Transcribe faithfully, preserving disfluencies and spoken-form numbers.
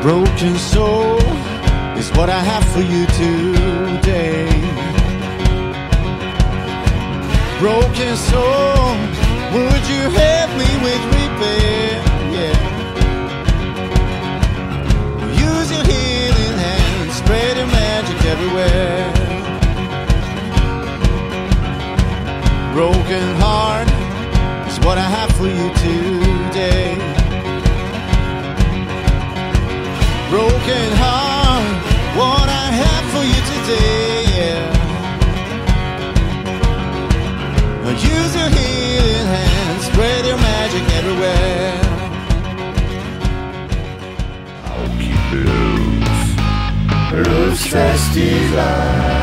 Broken soul is what I have for you today. Broken soul, would you help me with repair? Yeah. Use your healing hand, spread your magic everywhere. Broken heart is what I have for you today. Broken heart, what I have for you today, yeah. Use your healing hand, spread your magic everywhere. Suwałki Blues, Blues Festival.